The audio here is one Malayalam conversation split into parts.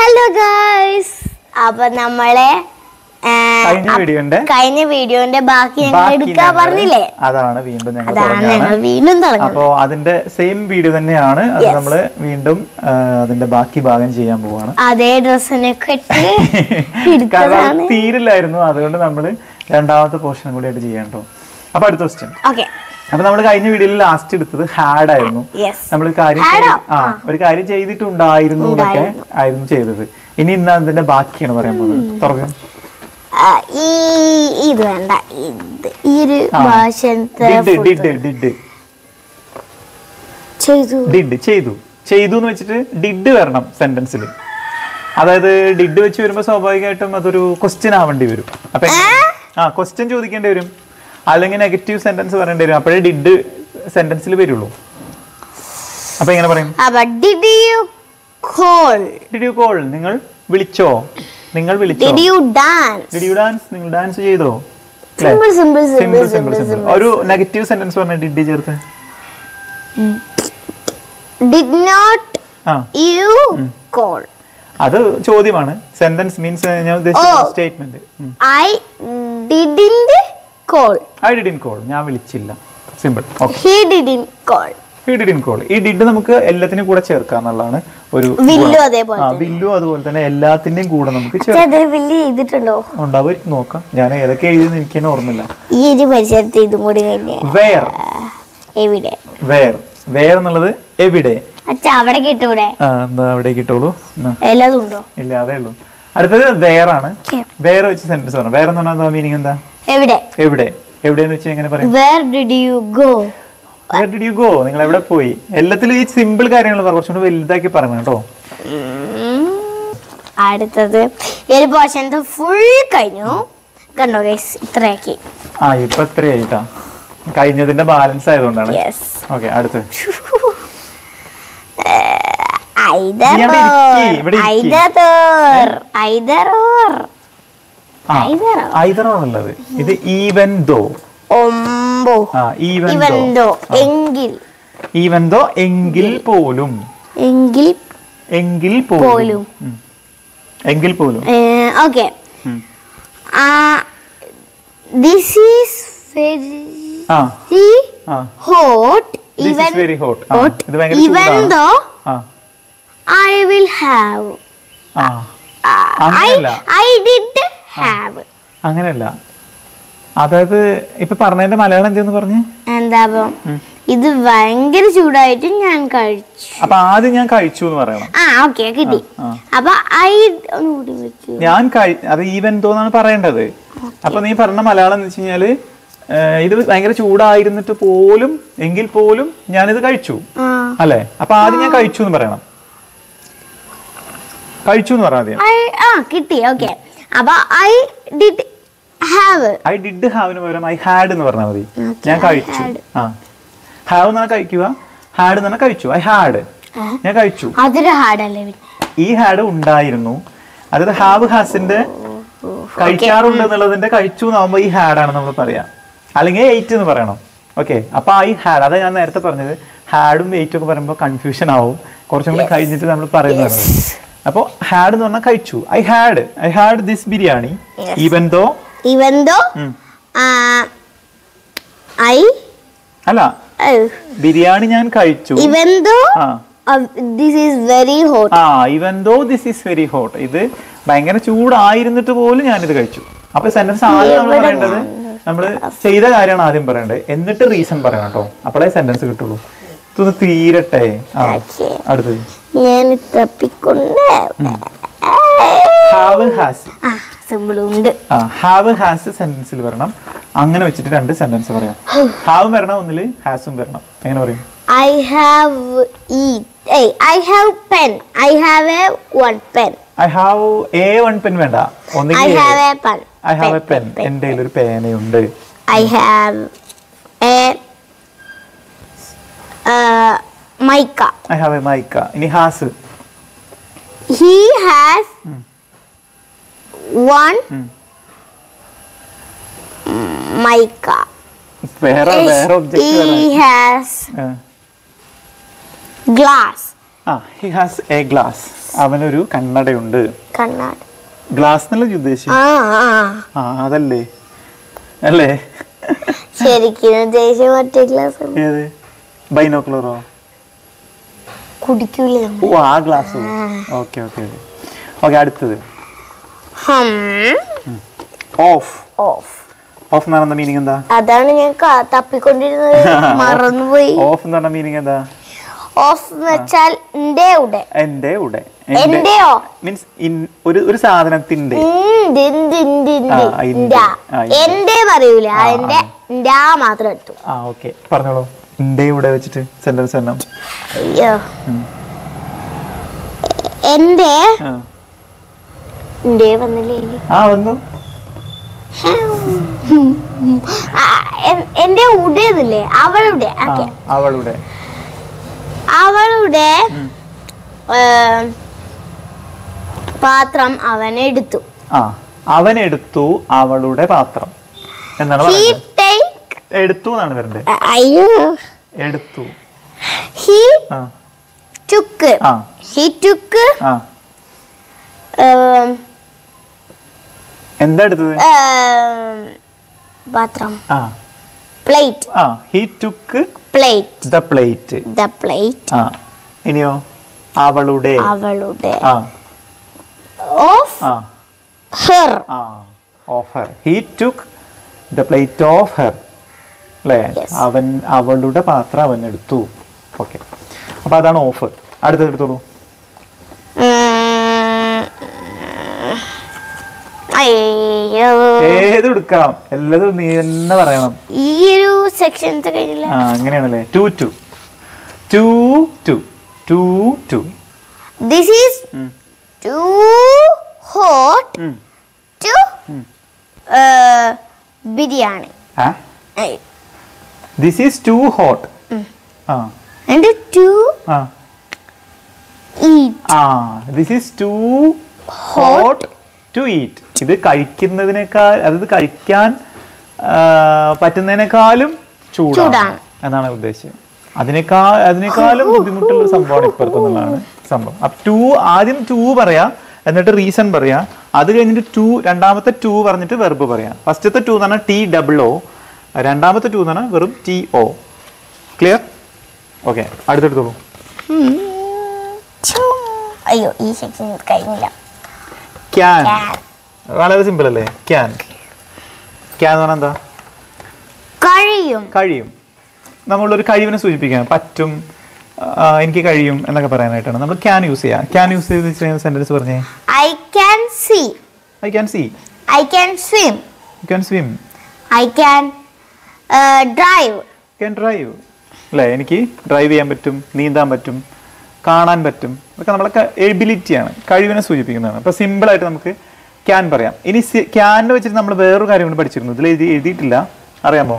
ഹലോ ഗൈസ്, അപ്പൊ നമ്മളെ കഴിഞ്ഞ വീഡിയോന്റെ ബാക്കി ഞങ്ങൾ എടുക്കാൻ പറഞ്ഞില്ലേ, അതാണ് വീണ്ടും അപ്പൊ അതിന്റെ സെയിം വീഡിയോ തന്നെയാണ്. അത് നമ്മള് വീണ്ടും അതിന്റെ ബാക്കി ഭാഗം ചെയ്യാൻ പോവാണ്. അതേ ഡ്രസ്സിനെ തീരില്ലായിരുന്നു, അതുകൊണ്ട് നമ്മള് രണ്ടാമത്തെ പോർഷൻ കൂടി ആയിട്ട് ചെയ്യണ്ടോ. അപ്പൊ അടുത്ത ക്വസ്റ്റ്യൻ. അപ്പൊ നമ്മൾ കഴിഞ്ഞ വീഡിയോയിൽ ലാസ്റ്റ് എടുത്തത് ഹാഡ് ആയിരുന്നു. നമ്മൾ ഒരു കാര്യം ചെയ്തിട്ടുണ്ടായിരുന്നു എന്നൊക്കെ ആയിരുന്നു ചെയ്തത്. ഇനി ഇന്ന് അതിന്റെ ബാക്കിയാണ് പറയാൻ പോകുന്നത്. തുറക്കാം. ഇത് വേണ്ട, ഈ ഒരു ചെയ്തു എന്ന് വെച്ചിട്ട് ഡിഡ് വരണം സെന്റൻസിൽ. അതായത് ഡിഡ് വെച്ച് വരുമ്പോ സ്വാഭാവികമായിട്ടും അതൊരു ക്വസ്റ്റ്യൻ ആവേണ്ടി വരും. അപ്പൊ ക്വസ്റ്റ്യൻ ചോദിക്കേണ്ടി വരും, അല്ലെങ്കിൽ നെഗറ്റീവ് സെന്റൻസ് പറയേണ്ടി വരും. അപ്പോഴേ ഡിഡ് സെന്റൻസിൽ വരുള്ളൂ. അപ്പൊ എങ്ങനെ പറയും? Did you call? നിങ്ങൾ വിളിച്ചോ? നിങ്ങൾ വിളിച്ചോ? Did you dance? നിങ്ങൾ ഡാൻസ് ചെയ്തോ? സിമ്പിൾ. ഒരു നെഗറ്റീവ് സെന്റൻസ് പറഞ്ഞ ഡിഡ് ചേർത്ത്. Did not you call? അത് ചോദ്യമാണ്. സെന്റൻസ് മീൻസ് ഞാൻ ഉദ്ദേശിച്ച സ്റ്റേറ്റ്മെന്റ്. I didn't call. ഞാൻ വിളിച്ചില്ല. സിമ്പിൾ. He didn't call. ഈ ഡിഡ് നമുക്ക് എല്ലാത്തിനും കൂടെ ചേർക്കാം എന്നുള്ളതാണ് ഒരു ബില്ലു. അതുപോലെ തന്നെ എല്ലാത്തിന്റെയും കൂടെ നമുക്ക് ഉണ്ടാവും. നോക്കാം, ഞാൻ ഏതൊക്കെ എഴുതിയെന്ന് എനിക്ക് തന്നെ ഓർമ്മയില്ല. വേർ എന്നുള്ളത് എവിടെ. അവിടെ കിട്ടുള്ളൂ. ഇല്ല, അതേ ഉള്ളൂ. അടുത്തത് വേറാണ്. വേറെ വെച്ച് സെന്റൻസ് പറഞ്ഞു. വേറെ എന്ന് പറഞ്ഞാൽ മീനിങ് എന്താ? എവിടെയെന്ന് വെച്ചാൽ എങ്ങനെ പറയും? Where did you go? നിങ്ങൾ എവിടെ പോയി? എല്ലാത്തിലും ഈ സിമ്പിൾ കാര്യങ്ങൾ കുറച്ചുകൂടി വലുതാക്കി പറഞ്ഞു കേട്ടോ. അടുത്തത് ഫുൾ കഴിഞ്ഞു കണ്ടോ ഗൈസ്, ഇത്രയാക്കി. ഇപ്പൊ ഇത്രയായിട്ടാ, കഴിഞ്ഞതിന്റെ ബാലൻസ് ആയതുകൊണ്ടാണ്. ഓക്കെ, അടുത്ത് ഐദറാണുള്ളത്. ഇത് ഈവൻ ദോ. എങ്കിൽ പോലും. Okay, this is very hot. Even though I will have. I did have. അങ്ങനെയല്ല. അതായത് ഇപ്പൊ പറഞ്ഞതിന്റെ മലയാളം എന്തെന്ന് പറഞ്ഞു? എന്താ ഇത് ഭയങ്കര ചൂടായിട്ട് ഞാൻ കഴിച്ചു. അപ്പൊ ആദ്യം ഞാൻ കഴിച്ചു എന്ന് പറയണം. ഓക്കെ, കിട്ടി. അപ്പൊ ഞാൻ അത് ഈവൻ തോന്നാണ് പറയേണ്ടത്. അപ്പൊ നീ പറഞ്ഞ മലയാളം എന്ന് വെച്ച് കഴിഞ്ഞാല് ഇത് ഭയങ്കര ചൂടായിരുന്നിട്ട് പോലും, എങ്കിൽ പോലും ഞാനിത് കഴിച്ചു അല്ലെ. അപ്പൊ ആദ്യം ഞാൻ കഴിച്ചു എന്ന് പറയണം. കഴിച്ചു എന്ന് പറഞ്ഞാൽ കിട്ടി. ഓക്കെ, അപ്പൊ ഐ ഡിഡ് ഹാവ് പകരം ഐ ഹാഡ് എന്ന് പറഞ്ഞാൽ മതി. ഞാൻ കഴിച്ചു. ഹാവ് എന്ന് പറഞ്ഞാൽ കഴിക്കുക, ഹാഡ് എന്ന് പറഞ്ഞാൽ കഴിച്ചു. ഐ ഹാഡ്, ഞാൻ കഴിച്ചു. ഈ ഹാഡ് ഉണ്ടായിരുന്നു. അതായത് ഹാവ് ഹാസിന്റെ കഴിക്കാറുണ്ട് എന്നുള്ളതിന്റെ കഴിച്ചു എന്നാകുമ്പോ ഈ ഹാഡാണ് നമ്മൾ പറയാം, അല്ലെങ്കിൽ എയ്റ്റ് എന്ന് പറയണം. ഓക്കെ, അപ്പൊ ഐ ഹാഡ്, അതാ ഞാൻ നേരത്തെ പറഞ്ഞത്. ഹാഡും എയ്റ്റും ഒക്കെ പറയുമ്പോൾ കൺഫ്യൂഷൻ ആവും. കുറച്ചും കൂടി കഴിഞ്ഞിട്ട് നമ്മൾ പറയുന്നത്. അപ്പൊ ഹാഡ് എന്ന് പറഞ്ഞാൽ കഴിച്ചു. I had this biryani even though അല്ല, ബിരിയാണി ഞാൻ കഴിച്ചു. Even though this is very hot. ഇത് ഭയങ്കര ചൂടായിരുന്നിട്ട് പോലും ഞാനിത് കഴിച്ചു. അപ്പൊ സെന്റൻസ് ആദ്യം നമ്മൾ പറയേണ്ടത്, നമ്മള് ചെയ്ത കാര്യമാണ് ആദ്യം പറയേണ്ടത്, എന്നിട്ട് റീസൺ പറയണം കേട്ടോ. അപ്പോഴേ സെന്റൻസ് കിട്ടുള്ളൂ. ഇതൊന്ന് തീരട്ടെ. അടുത്തത് ഹാവ് ഹാസ് സെന്റൻസിൽ വരണം. അങ്ങനെ വെച്ചിട്ട് രണ്ട് സെന്റൻസ് പറയാം. ഹാവ് വരണം, ഒന്നില് ഹാസും വരണം. എങ്ങനെ പറയും? I have pen. I have one pen വേണ്ട. I have a pen. എന്റെ കയ്യിൽ ഒരു പേനയുണ്ട്. I have a mica. ഇനി has. He has one mica. വേറെ object. He has glass. he has a glass. അവനൊരു കണ്ണടയുണ്ട്. കണ്ണട. ഗ്ലാസ് എന്നല്ലേ ഉദ്ദേശിച്ചു? അതല്ലേ അല്ലേ? ശരിക്കും ഉദ്ദേശിച്ച മറ്റേ ഗ്ലാസ്. ഏത്? ബൈനോക്കുലറോ? കുടിക്കൂലേ? ഓ ആ ഗ്ലാസ്. Okay okay okay. അടുത്തത് ഓഫ്. ഓഫ്. ഓഫ് എന്ന് പറഞ്ഞ മീനിങ് എന്താ? അതാണ് ഞാൻ തപ്പിക്കൊണ്ടിരുന്നത്, മറന്നുപോയി. ഓഫ് എന്ന് പറഞ്ഞ മീനിങ് എന്താ? ഓഫ് എന്ന് വെച്ചാൽ എന്റെ ഉടെ. എന്റെയോ മീൻസ് ഒരു സാധനത്തിന്റെ. എന്റെ പറയൂല, എന്റെ മാത്രം എടുത്തു. ഓക്കെ പറഞ്ഞോളൂ. എന്റെ ഇവിടെ വെച്ചിട്ട് സെന്റൻസ് തന്നെ. അയ്യോ, എന്റെ വന്നില്ലേ? വന്നു. എന്റെ ഉടേതില്ലേ? അവളുടെ അവളുടെ അവളുടെ പാത്രം അവനെടുത്തു. അവനെടുത്തു അവളുടെ പാത്രം എന്നാണ് എടുത്തു എന്നാണ് വരണ്ടേ? അയ്യോ, എടുത്തു. he took എന്താ എടുത്തത്? പാത്രം. Plate. he took plate. the plate. ഇനിയോ? അവളുടെ. of her. of her. he took the plate of her. അല്ലേ? അവൻ അവളുടെ പാത്രം അവൻ എടുത്തു. ഓക്കെ, അപ്പൊ അതാണ് ഓഫ്. അടുത്തത് എടുത്തോളൂ. ഏത് എടുക്കാം? എല്ലാതും നീ തന്നെ പറയണം. ഈ ഒരു സെക്ഷൻസ് കഴിഞ്ഞില്ല. അങ്ങനെയാണല്ലേ? two. This is too hot to biryani. This is too hot. And to eat. This is too hot to eat. ഇത് കഴിക്കുന്നതിനേക്കാൾ, അതായത് കഴിക്കാൻ പറ്റുന്നതിനേക്കാളും ചൂടാണ് എന്നാണ് ഉദ്ദേശിച്ചത്. അതിനേക്കാളും ബുദ്ധിമുട്ടുള്ള സംഭവമാണ് ഇപ്പുറത്തുള്ളതാണ് സംഭവം. അപ്പൊ ആദ്യം ടു പറയാ, എന്നിട്ട് റീസൺ പറയാ, അത് കഴിഞ്ഞിട്ട് രണ്ടാമത്തെ ടു പറഞ്ഞിട്ട് വെർബ് പറയാം. ഫസ്റ്റത്തെ ടു എന്ന് പറഞ്ഞാൽ TOO, രണ്ടാമത്തെ ടു എന്ന് പറഞ്ഞാൽ വെറും TO. ക്ലിയർ? ഓക്കെ, അടുത്തെടുത്തോളൂ. അയ്യോ, ഈ സെക്ഷൻ കഴിഞ്ഞില്ല. ക്യാൻ. വളരെ സിമ്പിൾ അല്ലേ? ക്യാൻ എന്ന് പറഞ്ഞാൽ എന്താ? കഴിയും. നമ്മളൊരു കഴിവിനെ സൂചിപ്പിക്കാൻ പറ്റും, എനിക്ക് കഴിയും എന്നൊക്കെ പറയാനായിട്ടാണ് നമ്മൾ ക്യാൻ യൂസ് ചെയ്യുക. ക്യാൻ യൂസ് ചെയ്ത് സെന്റൻസ് പറഞ്ഞേ. I can see. I can swim. You can swim. I can drive. You can drive. അല്ലേ? എനിക്ക് ഡ്രൈവ് ചെയ്യാൻ പറ്റും, നീന്താൻ പറ്റും, കാണാൻ പറ്റും. അതൊക്കെ നമ്മളെ എബിലിറ്റിയാണ്, കഴിവിനെ സൂചിപ്പിക്കുന്നതാണ്. അപ്പോൾ സിമ്പിളായിട്ട് നമുക്ക് ക്യാൻ പറയാം. ഇനി ക്യാനിനെ വെച്ചിട്ട് നമ്മൾ വേറൊരു കാര്യം കൂടി പഠിച്ചിരുന്നു, ഇതിൽ എഴുതിയിട്ടില്ല, അറിയാമോ?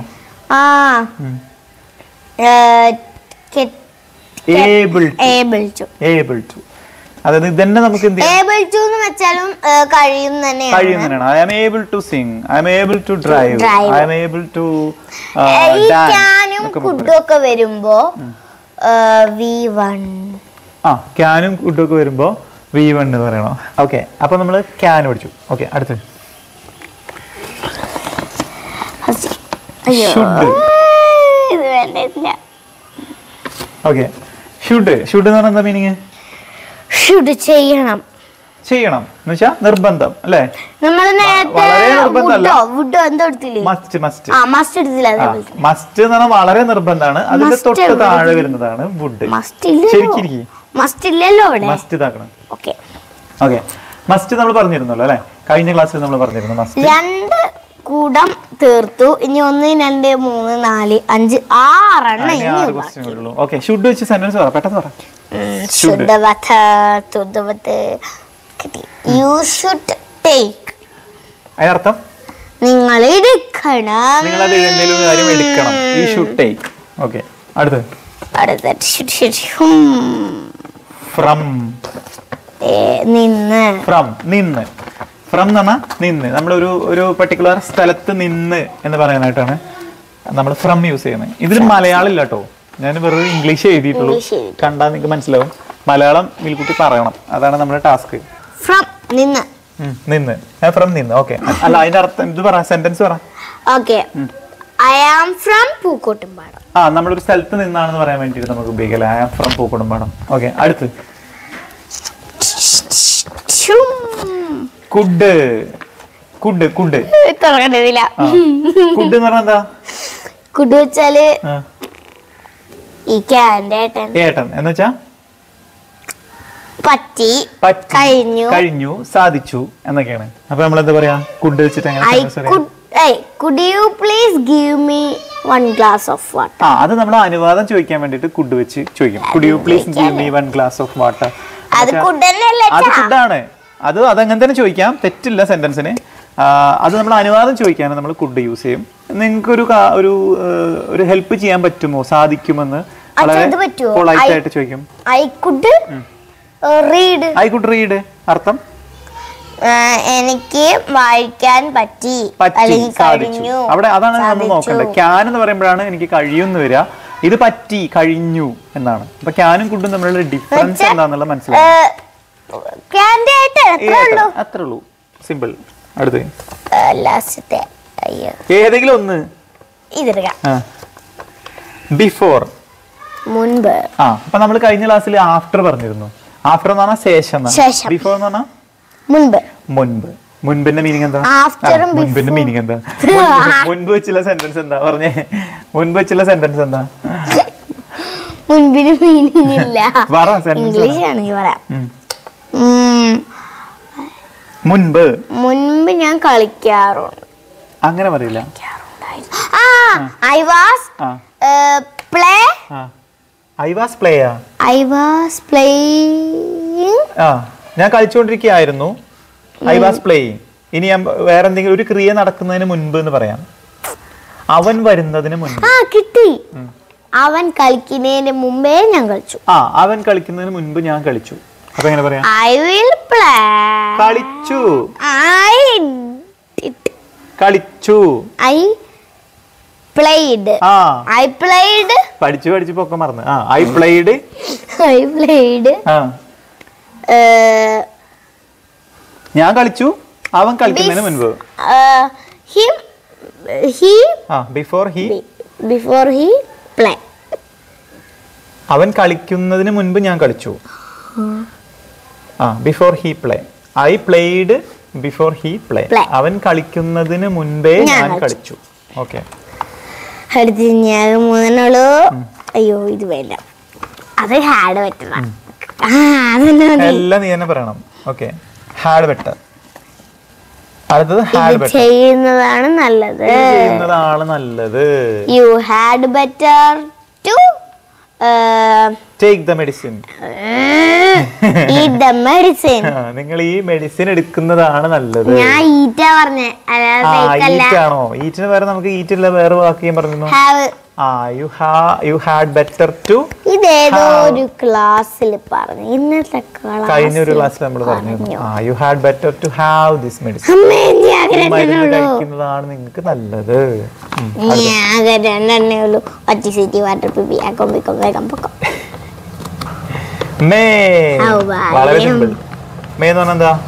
able to. അതായത് ഇതന്നെ നമുക്ക് കഴിയുന്നതാണ്. I am able to sing, I am able to drive, I am able to dance. കുഡൊക്കെ വരുമ്പോ V1. ക്യാനും കുഡൊക്കെ വരുമ്പോ V1 എന്ന് പറയണോ? ഓക്കെ, അപ്പൊ നമ്മള് ക്യാൻ പഠിച്ചു. ഓക്കെ, അടുത്ത് ഓക്കെ. ഷുഡ് എന്ന് പറഞ്ഞാൽ എന്താ മീനിങ്? ചെയ്യണം എന്ന് വെച്ചാ നിർബന്ധം അല്ലേ? വളരെ നിർബന്ധമല്ല. മസ്റ്റ് എന്ന് പറഞ്ഞാൽ വളരെ നിർബന്ധമാണ്. അതിന്റെ തൊട്ട് താഴെ വരുന്നതാണ് വുഡ്. ശരിക്കും മസ്റ്റ് ഇതാക്കണം. ഓക്കെ, മസ്റ്റ് നമ്മൾ പറഞ്ഞിരുന്നല്ലോ അല്ലെ? കഴിഞ്ഞ ക്ലാസ്സിൽ നമ്മൾ പറഞ്ഞിരുന്നു മസ്റ്റ്. 2 കൂടം തീർത്തു. ഇനി 1 2 3 4 5 6 എണ്ണം. ഓക്കെ, ഷുഡ് വെച്ച് സെന്റൻസ് പറ, പെട്ടെന്ന് പറ. You should take. അതിനർത്ഥം നിങ്ങൾ എടുക്കണം. നിങ്ങൾ അത് എന്തെങ്കിലും കാര്യം എടുക്കണം. You should take. ഓക്കെ, അടുത്ത് from. നിന്ന്. ഫ്രം എന്ന് പറഞ്ഞാൽ നിന്ന്. നമ്മൾ ഒരു പർട്ടിക്കുലർ സ്ഥലത്ത് നിന്ന് എന്ന് പറയാനായിട്ടാണ് നമ്മൾ ഫ്രം യൂസ് ചെയ്യുന്നത്. ഇതിൽ മലയാളം ഇല്ല കേട്ടോ, ഞാൻ വെറുതെ ഇംഗ്ലീഷ് എഴുതിയിട്ടുള്ളൂ. കണ്ടാൽ നിങ്ങൾക്ക് മനസ്സിലാവും. മലയാളം മിൽക്കുട്ടി പറയണം, അതാണ് നമ്മുടെ ടാസ്ക്. ഫ്രം നിന്ന്. നിന്ന്, ഫ്രം നിന്ന്. ഓക്കെ, അല്ല അതിന്റെ അർത്ഥം ഇത് പറ, സെന്റൻസ് പറ. Okay, I am from Pookkottumpadam. നമ്മളൊരു സ്ഥലത്ത് നിന്നാണെന്ന് പറയാൻ വേണ്ടിട്ട് നമുക്ക് ഉപയോഗിക്കാം. I am from Pookkottumpadam. Okay, അടുത്ത് കുഡ്. കുഡ് കുഡ് തുടങ്ങണ്ടില്ല. കുഡ് എന്ന് പറഞ്ഞാ എന്താ? കുഡ് വെച്ചാല് ഈ ഏട്ടൻ എന്ന് വെച്ചാ പറ്റി, കഴിഞ്ഞു, സാധിച്ചു എന്നൊക്കെയാണ്. അപ്പൊ നമ്മൾ എന്താ പറയാ കുഡ് വെച്ചിട്ട് Could you please give me one glass of water? അത് നമ്മൾ അനുവാദം ചോദിക്കാൻ വേണ്ടിട്ട് കുഡ് വെച്ച് ചോദിക്കും. Could you please give me one glass of water? അത് കുഡാണ്. അതങ്ങനെ തന്നെ ചോദിക്കാം, തെറ്റില്ല സെന്റൻസിന്. അത് നമ്മൾ അനുവാദം ചോദിക്കാനും നമ്മൾ കുഡ് യൂസ് ചെയ്യും. നിങ്ങൾക്കൊരു ഒരു ഹെൽപ്പ് ചെയ്യാൻ പറ്റുമോ, സാധിക്കുമെന്ന് വളരെ പൊളൈറ്റ് ആയിട്ട് ചോദിക്കും. I could read അർത്ഥം എനിക്ക് വായിക്കാൻ പറ്റി, സാധിച്ചു. അവിടെ അതാണ് നമ്മൾ നോക്കേണ്ടത്. ക്യാൻ എന്ന് പറയുമ്പോഴാണ് എനിക്ക് കഴിയുമെന്ന് വരിക. ഇത് പറ്റി, കഴിഞ്ഞു എന്നാണ്. അപ്പൊ ക്യാനും കുഡും തമ്മിലുള്ള ഡിഫറൻസ് എന്താന്നുള്ള മനസ്സിലായി. അത്രേ ഉള്ളൂ, സിമ്പിൾ. അടുത്ത് ഏതെങ്കിലും ഒന്ന്. ബിഫോർ, മുൻപ്. അപ്പൊ നമ്മൾ കഴിഞ്ഞ ക്ലാസ്സിൽ ആഫ്റ്റർ പറഞ്ഞിരുന്നു. ആഫ്റ്റർ എന്ന് പറഞ്ഞാൽ ശേഷം, ബിഫോർ എന്ന് പറഞ്ഞാൽ മുൻപ്. മുൻപിന്റെ മീനിങ് എന്താ? മുൻപിന്റെ മീനിങ് എന്താ? മുൻപ് വെച്ചുള്ള സെന്റൻസ് എന്താ പറഞ്ഞേ? മുൻപ് വെച്ചുള്ള സെന്റൻസ് എന്താ? മുൻപിന് മീനിങ് ഇല്ല, ഇംഗ്ലീഷ് ആണെങ്കിൽ പറയാം. മുൻപ് ഞാൻ കളിക്കാറുണ്ട്. അങ്ങനെ പറയില്ല. I was playing. ഞാൻ കളിച്ചുകൊണ്ടിരിക്കുകയായിരുന്നു. I was playing. ഇനി ഞാൻ വേറെ എന്തെങ്കിലും ഒരു ക്രിയ നടക്കുന്നതിന് മുൻപ് എന്ന് പറയാം. അവൻ വരുന്നതിന് മുൻപ്. കിട്ടി. അവൻ കളിക്കുന്നതിന് മുമ്പേ ഞാൻ കളിച്ചു. അവൻ കളിക്കുന്നതിന് മുൻപ് ഞാൻ കളിച്ചു. അപ്പൊ എങ്ങനെ പറയാം? I will play. കളിച്ചു. കളിച്ചു. I played. പഠിച്ചു പൊക്കെ മറന്ന്. I played. ഞാൻ കളിച്ചു. അവൻ കളിക്കുന്നതിന് മുൻപ്. Before he play. അവൻ കളിക്കുന്നതിന് മുൻപ് ഞാൻ കളിച്ചു. Before he play. I played before he play. അവൻ കളിക്കുന്നതിന് മുൻപേ ഞാൻ കളിച്ചു. ഓക്കെ, അടുത്ത് ഞാൻ മൂന്നെണ്ണുള്ളൂ. അയ്യോ, ഇത് വേണ്ട, അത് ഹാഡ് പറ്റണം. എല്ലാം നീ തന്നെ പറയണം. Okay, had better. അടുത്തത് ചെയ്യുന്നതാണ് നല്ലത്. You had better to take the medicine. Eat the medicine. നിങ്ങൾ ഈ മെഡിസിൻ എടുക്കുന്നതാണ് നല്ലത്. ഞാൻ ഈറ്റാ പറഞ്ഞേ, ഈറ്റാണോ? ഈറ്റിന് വേറെ നമുക്ക് ഈറ്റില്ല, വേറെ വാക്ക് ഞാൻ പറഞ്ഞു. You had better to. ഇതേതോ ഒരു ക്ലാസ്സിൽ പറഞ്ഞു, ഇന്നത്തെ കഴിഞ്ഞ ഒരു ക്ലാസ്സിൽ നമ്മൾ പറഞ്ഞു. You had better to have this medicine. മരുന്ന് കഴിക്കുന്നതാണ് നിങ്ങൾക്ക് നല്ലത്. വളരെ സിമ്പിൾ. മേ എന്ന് പറഞ്ഞാ എന്താ?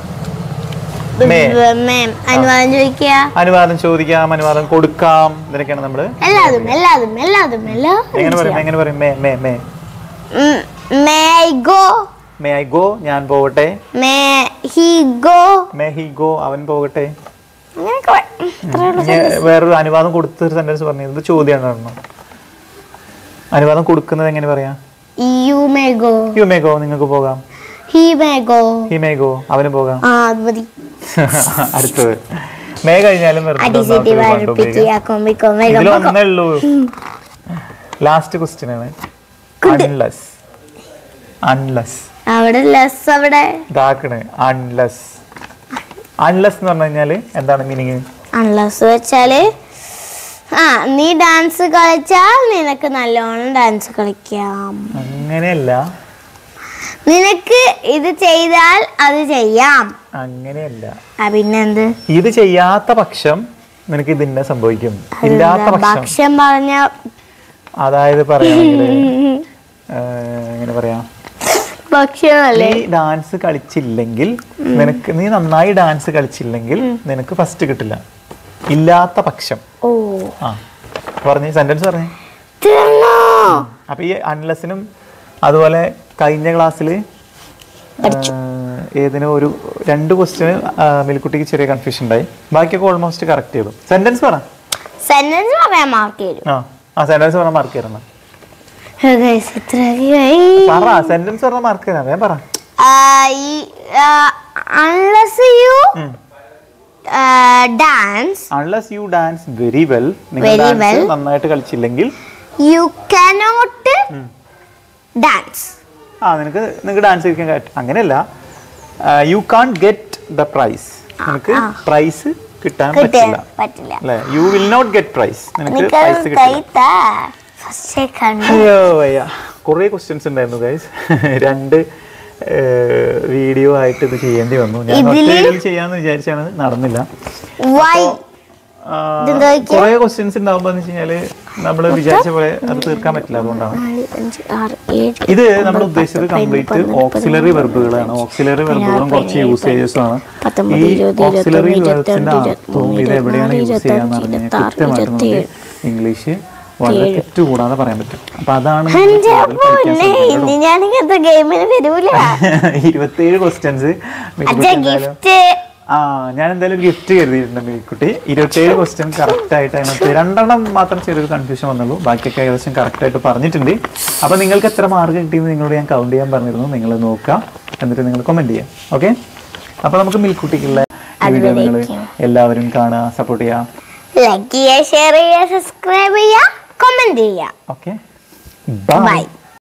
അനുവാദം ചോദിക്കാം, അനുവാദം കൊടുക്കാം, ഇതിനൊക്കെയാണ് നമ്മള് എങ്ങനെ പറയും? May I go? ഞാൻ പോകട്ടെ. May he go? അവൻ പോകട്ടെ. വേറൊരു അനുവാദം കൊടുത്തൊരു സെന്റൻസ് പറഞ്ഞു. ഇത് ചോദ്യമാണ്. അനുവാദം കൊടുക്കുന്നത് എങ്ങനെ പറയാ? You may go. നിങ്ങൾക്ക് പോകാം. He may go. അവന് പോകാം. അടുത്തത് മേ കഴിഞ്ഞാലും ഇതിലൊന്നേ ഉള്ളൂ. ലാസ്റ്റ് ക്വസ്റ്റ്യൻ ആണ്. അൺലെസ്. അൺലെസ് എന്ന് പറഞ്ഞു കഴിഞ്ഞാല് എന്താണ് മീനിങ്? അൺലെസ് വെച്ചാല് നീ ഡാൻസ് കളിച്ചാൽ നിനക്ക് നല്ലോണം ഡാൻസ് കളിക്കാം. അങ്ങനെയല്ല. നിനക്ക് ഇത് ചെയ്താൽ അത് ചെയ്യാം. അങ്ങനെയല്ല. പിന്നെന്ത്? ഇത് ചെയ്യാത്ത പക്ഷം നിനക്ക് ഇതിന്നെ സംഭവിക്കും. ഇല്ലാത്ത പക്ഷം പറഞ്ഞ അതായത് പറയാണെങ്കിൽ എങ്ങനെ പറയാം? ഭക്ഷണമല്ലേ? നീ ഡാൻസ് കളിച്ചില്ലെങ്കിൽ നീ നന്നായി ഡാൻസ് കളിച്ചില്ലെങ്കിൽ നിനക്ക് ഫസ്റ്റ് കിട്ടില്ല. ഇല്ലാത്ത പക്ഷം. ഓ ആ പറഞ്ഞേ, സെന്റൻസ് പറഞ്ഞേ. അപ്പൊ ഈ അൺലെസിനും അതുപോലെ കഴിഞ്ഞ ക്ലാസ്സിൽ ഏതിനോ ഒരു 2 ക്വസ്റ്റ്യന് മിൽക്കുട്ടിക്ക് ചെറിയ കൺഫ്യൂഷൻ ഉണ്ടായി. ബാക്കിയൊക്കെ ഓൾമോസ്റ്റ് കറക്റ്റ് ചെയ്തു. സെന്റൻസ് പറ. സെന്റൻസ് പറയാൻ മാർക്ക് തരും. സെന്റൻസ് പറഞ്ഞ മാർക്ക് തരണം. പറ സെന്റൻസ് പറഞ്ഞ മാർക്ക് തരാം. വേഗം പറ. Unless you dance very well, നിങ്ങൾ ഡാൻസ് നന്നായിട്ട് കളിച്ചില്ലെങ്കിൽ you cannot dance. നിങ്ങൾക്ക് ഡാൻസ് കളിക്കാൻ പറ്റും. അങ്ങനെയല്ല, you can get the prize. നിനക്ക് പ്രൈസ് കിട്ടാൻ പറ്റില്ല അല്ലേ? You will not get prize. നിനക്ക് പ്രൈസ് കിട്ടില്ല. അയ്യോ അയ്യ, കുറേ ക്വസ്റ്റ്യൻസ് ഉണ്ടായിരുന്നു ഗൈസ്. 2 വീഡിയോ ആയിട്ട് ഇത് ചെയ്യേണ്ടി വന്നു. ഞാൻ ചെയ്യാന്ന് വിചാരിച്ചാണ്, നടന്നില്ല. കുറെ ക്വസ്റ്റ്യൻസ് ഉണ്ടാവുമ്പോ വെച്ചാല് നമ്മള് വിചാരിച്ച പോലെ അത് തീർക്കാൻ പറ്റില്ല. അതുകൊണ്ടാണ് ഇത് നമ്മൾ ഉദ്ദേശിച്ചത് കംപ്ലീറ്റ് ഓക്സിലറി വെർബുകളാണ്. ഓക്സിലറി വെർബുകളും കുറച്ച് യൂസേജസും ആണ്. ഈ ഓക്സിലറി വെർബ്സിന്റെ അർത്ഥവും ഇത് എവിടെയാണ് യൂസ് ചെയ്യാന്ന് പറഞ്ഞാൽ കൃത്യമായിട്ട് നമുക്ക് ഇംഗ്ലീഷ് വളരെ തെറ്റുകൂടാതെ പറയാൻ പറ്റും. അപ്പൊ അതാണ് 27 ക്വസ്റ്റ്യൻസ്. ഞാൻ എന്തായാലും ഗിഫ്റ്റ് കരുതിയിട്ടുണ്ട് മിൽക്കുട്ടി. 27 ക്വസ്റ്റ്യൻ കറക്റ്റ് ആയിട്ട് അതിനകത്ത് 2 മാത്രം ചെറിയൊരു കൺഫ്യൂഷൻ വന്നുള്ളൂ. ബാക്കിയൊക്കെ ഏകദേശം കറക്റ്റ് ആയിട്ട് പറഞ്ഞിട്ടുണ്ട്. അപ്പൊ നിങ്ങൾക്ക് എത്ര മാർക്ക് കിട്ടിയെന്ന് നിങ്ങളോട് ഞാൻ കൗണ്ട് ചെയ്യാൻ പറഞ്ഞിരുന്നു. നിങ്ങൾ നോക്കാം, എന്നിട്ട് നിങ്ങൾ കമന്റ് ചെയ്യാം. ഓക്കെ, അപ്പൊ നമുക്ക് മിൽക്കുട്ടിക്കുള്ള വീഡിയോ നിങ്ങൾ എല്ലാവരും കാണുക, സപ്പോർട്ട് ചെയ്യാം, ലൈക്ക് ചെയ്യുക, ഷെയർ ചെയ്യുക, സബ്സ്ക്രൈബ് ചെയ്യുക, കമന്റ് ചെയ്യുക. Okay, by.